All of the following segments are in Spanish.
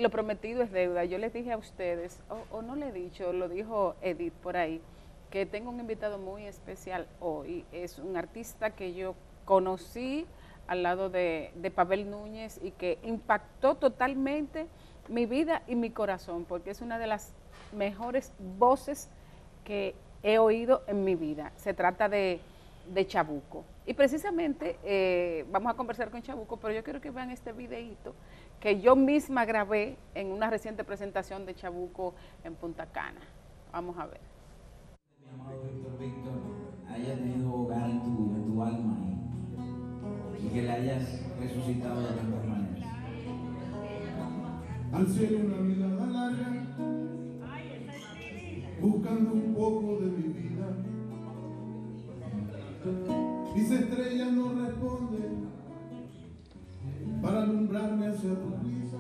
lo prometido es deuda. Yo les dije a ustedes, o no le he dicho, lo dijo Edith por ahí, que tengo un invitado muy especial hoy. Es un artista que yo conocí al lado de Pavel Núñez y que impactó totalmente mi vida y mi corazón, porque es una de las mejores voces que he oído en mi vida. Se trata de Chabuco. Y precisamente vamos a conversar con Chabuco, pero yo quiero que vean este videíto que yo misma grabé en una reciente presentación de Chabuco en Punta Cana. Vamos a ver. Mi amado Víctor, haya tenido hogar en tu alma y que le hayas resucitado de tantas maneras. Al cielo una mirada larga, buscando un poco de mi vida. Mis estrellas no responden para alumbrarme hacia tu risa.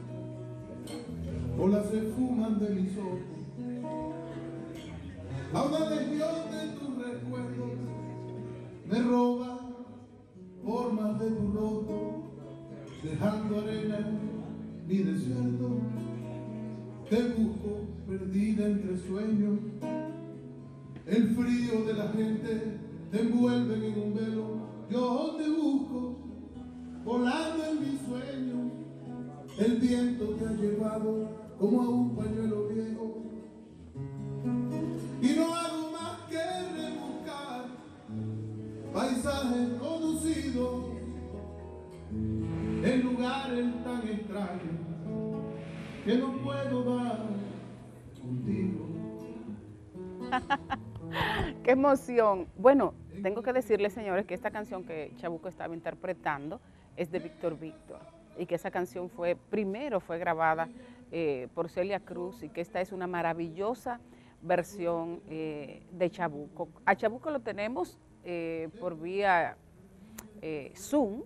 Olas se fuman de mis ojos, a una legión de tus recuerdos me roba formas de tu rostro, dejando arena en mi desierto. Te busco perdida entre sueños, el frío de la gente te envuelve en un velo. Yo te busco volando en mis sueños, el viento te ha llevado como a un pañuelo viejo y no hago más que rebuscar paisajes conocidos en lugares tan extraños que no puedo dar contigo. ¡Qué emoción! Bueno, tengo que decirles, señores, que esta canción que Chabuco estaba interpretando es de Víctor Víctor y que esa canción primero fue grabada por Celia Cruz y que esta es una maravillosa versión de Chabuco. A Chabuco lo tenemos por vía Zoom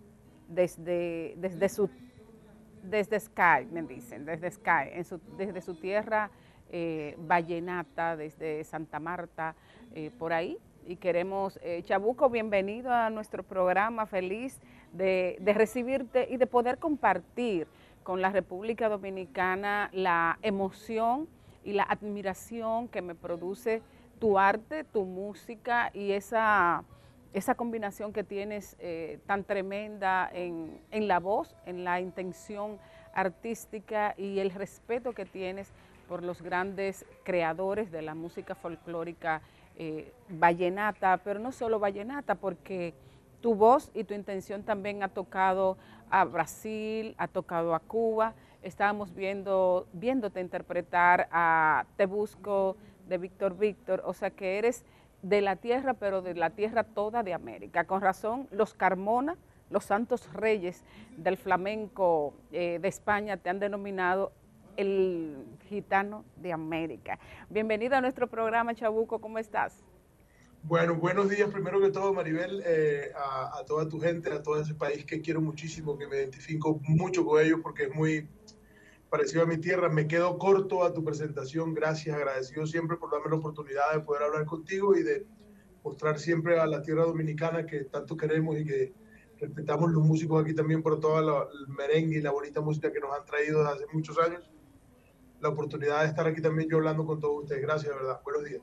desde Sky, me dicen, desde Sky, desde su tierra vallenata, desde Santa Marta, por ahí. Y queremos, Chabuco, bienvenido a nuestro programa, feliz de recibirte y de poder compartir con la República Dominicana la emoción y la admiración que me produce tu arte, tu música y esa combinación que tienes tan tremenda en la voz, en la intención artística y el respeto que tienes por los grandes creadores de la música folclórica vallenata, pero no solo vallenata, porque tu voz y tu intención también ha tocado a Brasil, ha tocado a Cuba. Estábamos viéndote interpretar a Te Busco de Víctor Víctor, o sea que eres de la tierra, pero de la tierra toda de América. Con razón, los Carmona, los santos reyes del flamenco de España, te han denominado el gitano de América. Bienvenido a nuestro programa, Chabuco, ¿cómo estás? Bueno, buenos días primero que todo, Maribel, a toda tu gente, a todo ese país que quiero muchísimo, que me identifico mucho con ellos porque es muy parecido a mi tierra. Me quedo corto a tu presentación, gracias, agradecido siempre por darme la oportunidad de poder hablar contigo y de mostrar siempre a la tierra dominicana que tanto queremos y que respetamos los músicos aquí también por todo el merengue y la bonita música que nos han traído desde hace muchos años. La oportunidad de estar aquí también yo hablando con todos ustedes. Gracias, de verdad. Buenos días.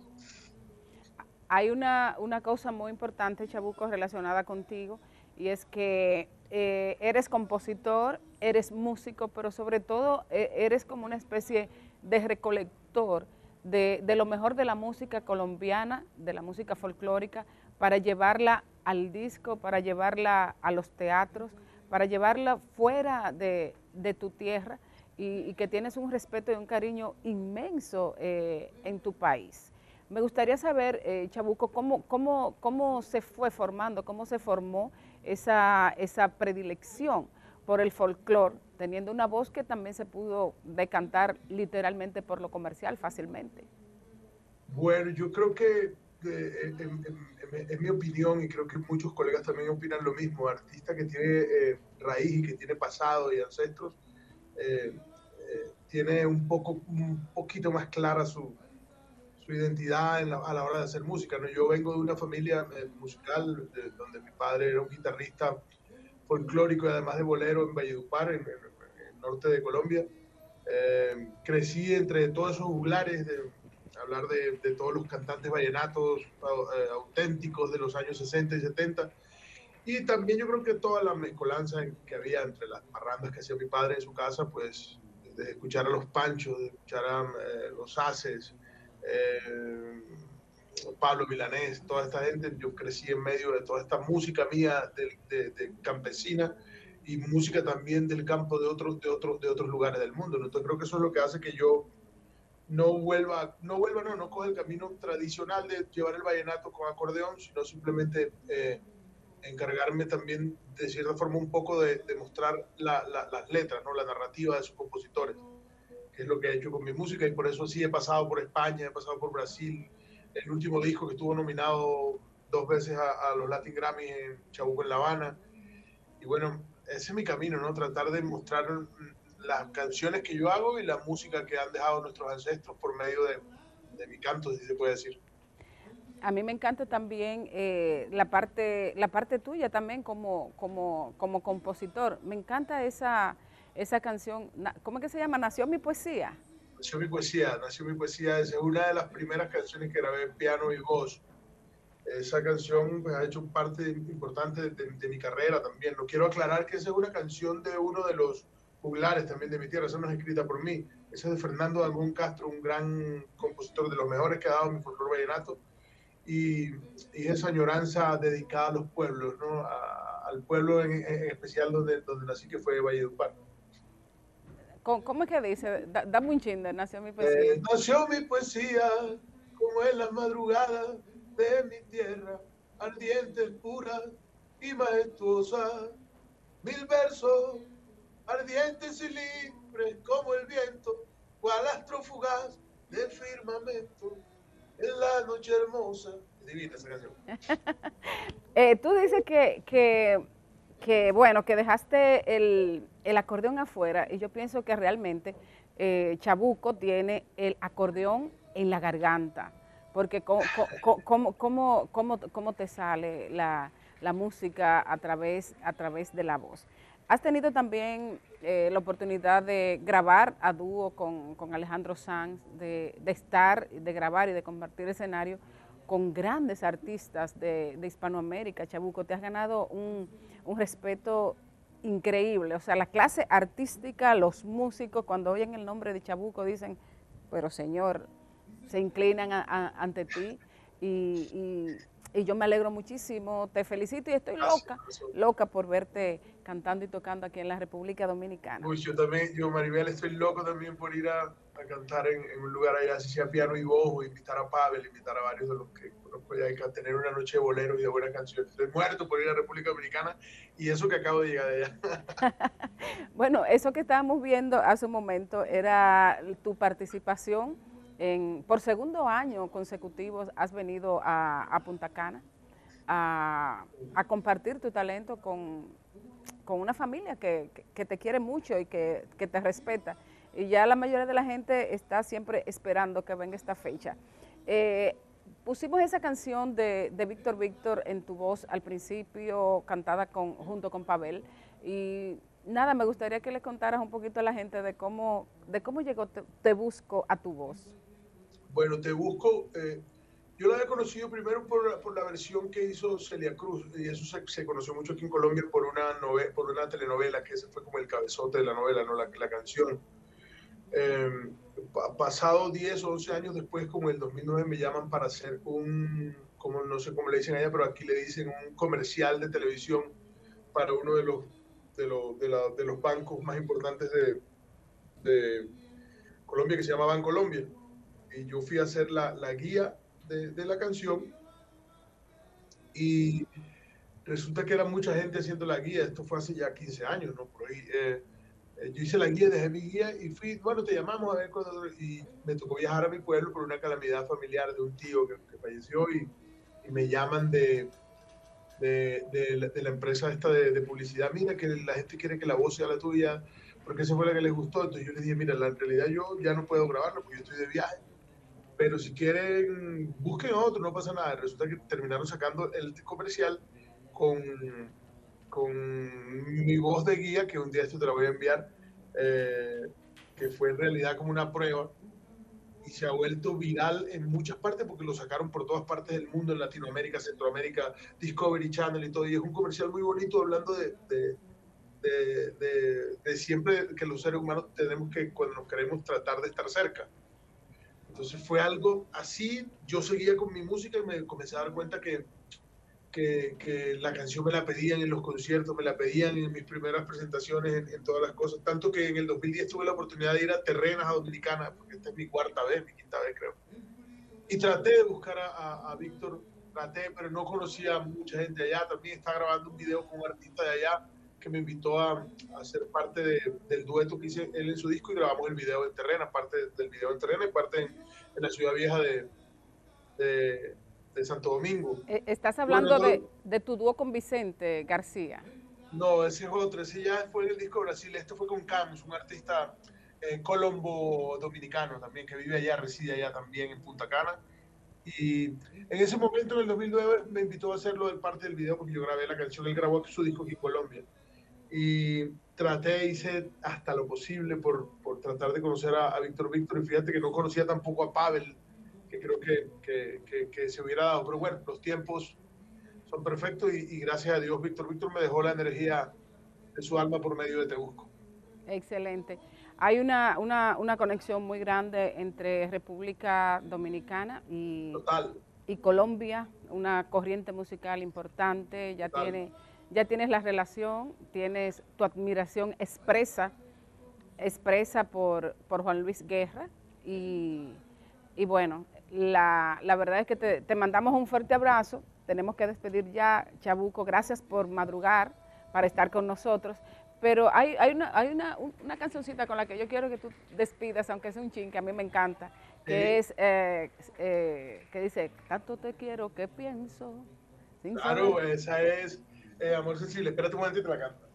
Hay una cosa muy importante, Chabuco, relacionada contigo, y es que eres compositor, eres músico, pero sobre todo eres como una especie de recolector de lo mejor de la música colombiana, de la música folclórica, para llevarla al disco, para llevarla a los teatros, para llevarla fuera de tu tierra y que tienes un respeto y un cariño inmenso en tu país. Me gustaría saber, Chabuco, cómo se fue formando, cómo se formó esa predilección por el folclore, teniendo una voz que también se pudo decantar literalmente por lo comercial fácilmente. Bueno, yo creo que es mi opinión y creo que muchos colegas también opinan lo mismo. Artista que tiene raíz y que tiene pasado y ancestros, tiene un poquito más clara su identidad a la hora de hacer música, ¿no? Yo vengo de una familia musical donde mi padre era un guitarrista folclórico y además de bolero en Valledupar, en el norte de Colombia. Crecí entre todos esos juglares, hablar de todos los cantantes vallenatos auténticos de los años 60 y 70. Y también yo creo que toda la mezcolanza que había entre las parrandas que hacía mi padre en su casa, pues de escuchar a los Panchos, de escuchar a los Haces, Pablo Milanés, toda esta gente, yo crecí en medio de toda esta música mía de campesina y música también del campo de otros lugares del mundo. Entonces creo que eso es lo que hace que yo no coge el camino tradicional de llevar el vallenato con acordeón, sino simplemente encargarme también de cierta forma un poco de mostrar las letras, ¿no? La narrativa de sus compositores, que es lo que he hecho con mi música, y por eso sí he pasado por España, he pasado por Brasil. El último disco que estuvo nominado 2 veces a los Latin Grammy en Chabuco en La Habana. Y bueno, ese es mi camino, ¿no? Tratar de mostrar las canciones que yo hago y la música que han dejado nuestros ancestros por medio de mi canto, si se puede decir. A mí me encanta también la parte tuya también como compositor. Me encanta esa canción. ¿Cómo es que se llama? ¿Nació mi poesía? Nació mi poesía, es una de las primeras canciones que grabé en piano y voz. Esa canción pues, ha hecho parte importante de mi carrera también. No quiero aclarar que esa es una canción de uno de los juglares también de mi tierra, esa no es escrita por mí, esa es de Fernando Dangond Castro, un gran compositor de los mejores que ha dado mi folclore vallenato, y esa añoranza dedicada a los pueblos, ¿no? Al pueblo en especial donde nací, que fue Valledupar. ¿Cómo es que dice? Dame un chin de Nació mi poesía. Nació mi poesía como en la madrugada de mi tierra, ardiente, pura y majestuosa. 1000 versos, ardientes y libres como el viento, cual astro fugaz del firmamento, en la noche hermosa. Es divina esa canción. Tú dices que bueno, que dejaste el acordeón afuera, y yo pienso que realmente Chabuco tiene el acordeón en la garganta, porque cómo te sale la música a través de la voz. Has tenido también la oportunidad de grabar a dúo con Alejandro Sanz, de grabar y de compartir escenario con grandes artistas de Hispanoamérica. Chabuco, te has ganado un respeto increíble. O sea, la clase artística, los músicos, cuando oyen el nombre de Chabuco dicen, pero señor, se inclinan ante ti, y yo me alegro muchísimo, te felicito y estoy loca por verte cantando y tocando aquí en la República Dominicana. Uy, yo Maribel, estoy loco también por ir a cantar en un lugar allá, así sea piano y voz, o invitar a Pavel, invitar a varios de los que conozco allá, y tener una noche de boleros y de buenas canciones. Estoy muerto por ir a la República Dominicana, y eso que acabo de llegar de allá. Bueno, eso que estábamos viendo hace un momento era tu participación por segundo año consecutivo. Has venido a Punta Cana a compartir tu talento con una familia que te quiere mucho y que te respeta. Y ya la mayoría de la gente está siempre esperando que venga esta fecha. Pusimos esa canción de Víctor Víctor en tu voz al principio, cantada junto con Pavel. Y nada, me gustaría que le contaras un poquito a la gente de cómo llegó Te Busco a tu voz. Bueno, Te Busco, yo la había conocido primero por la versión que hizo Celia Cruz, y eso se conoció mucho aquí en Colombia por una telenovela, que ese fue como el cabezote de la novela, ¿no? La canción. Pasado 10 o 11 años después, como en el 2009, me llaman para hacer no sé cómo le dicen allá, pero aquí le dicen un comercial de televisión para uno de los bancos más importantes de Colombia, que se llama Bancolombia. Y yo fui a hacer la guía de la canción, y resulta que era mucha gente haciendo la guía. Esto fue hace ya 15 años, ¿no? Por ahí. Yo hice la guía, dejé mi guía y fui, bueno, te llamamos a ver cuando, y me tocó viajar a mi pueblo por una calamidad familiar de un tío que falleció, y me llaman de la empresa esta de publicidad. Mira, que la gente quiere que la voz sea la tuya, porque esa fue la que les gustó. Entonces yo les dije, mira, en realidad yo ya no puedo grabarlo porque yo estoy de viaje, pero si quieren, busquen otro, no pasa nada. Resulta que terminaron sacando el comercial con mi voz de guía, que un día esto te la voy a enviar, que fue en realidad como una prueba y se ha vuelto viral en muchas partes porque lo sacaron por todas partes del mundo, en Latinoamérica, Centroamérica, Discovery Channel y todo. Y es un comercial muy bonito hablando de siempre que los seres humanos tenemos que, cuando nos queremos, tratar de estar cerca. Entonces fue algo así. Yo seguía con mi música y me comencé a dar cuenta que la canción me la pedían en los conciertos, me la pedían en mis primeras presentaciones, en todas las cosas. Tanto que en el 2010 tuve la oportunidad de ir a Terrenas, a Dominicana, porque esta es mi cuarta vez, mi quinta vez creo. Y traté de buscar a Víctor, pero no conocía a mucha gente allá. También está grabando un video con un artista de allá que me invitó a ser parte del dueto que hice él en su disco, y grabamos el video en Terrenas, parte del video en Terrenas y parte en la ciudad vieja de Santo Domingo. ¿Estás hablando de tu dúo con Vicente García? No, ese es otro, ese ya fue en el disco de Brasil. Esto fue con Camus, un artista colombo dominicano también, que vive allá, reside allá también en Punta Cana. Y en ese momento, en el 2009, me invitó a hacerlo de parte del video porque yo grabé la canción. Él grabó su disco aquí en Colombia. Y hice hasta lo posible por tratar de conocer a Víctor. Y fíjate que no conocía tampoco a Pavel, que creo que se hubiera dado. Pero bueno, los tiempos son perfectos y gracias a Dios Víctor me dejó la energía de su alma por medio de Te Busco. Excelente. Hay una conexión muy grande entre República Dominicana y Colombia, una corriente musical importante. Ya tienes la relación, tienes tu admiración expresa por Juan Luis Guerra y bueno, la verdad es que te mandamos un fuerte abrazo. Tenemos que despedir ya, Chabuco. Gracias por madrugar para estar con nosotros. Pero hay una cancioncita con la que yo quiero que tú despidas, aunque sea un chin, que a mí me encanta, que es, que dice, tanto te quiero que pienso. Claro, esa es Amor Sensible. Espérate un momento y te la canto.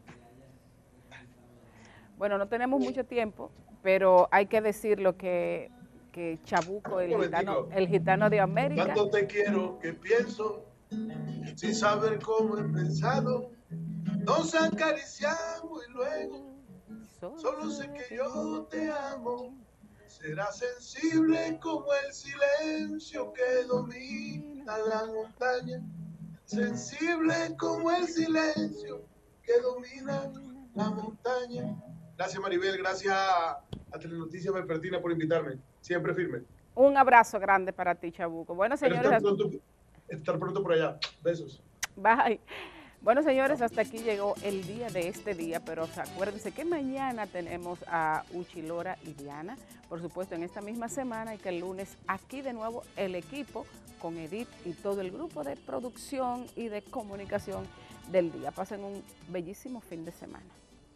Bueno, no tenemos mucho tiempo, pero hay que decirlo que Chabuco, el gitano de América. Tanto te quiero que pienso, sin saber cómo he pensado, nos acariciamos y luego, solo sé que yo te amo. Será sensible como el silencio que domina la montaña, sensible como el silencio que domina la montaña. Gracias Maribel, gracias a Telenoticias Vespertina por invitarme, siempre firme. Un abrazo grande para ti, Chabuco. Bueno, señores, estar pronto por allá. Besos. Bye. Bueno, señores, hasta aquí llegó el día de este día, pero acuérdense que mañana tenemos a Uchilora y Diana, por supuesto, en esta misma semana, y que el lunes aquí de nuevo el equipo con Edith y todo el grupo de producción y de comunicación del día. Pasen un bellísimo fin de semana.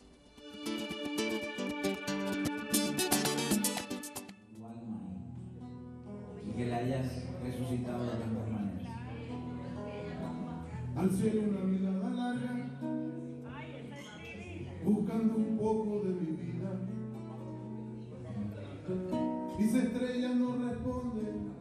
Y que la hayas resucitado de tantas maneras. Al cielo una mirada larga, buscando un poco de mi vida. Mis estrellas no responden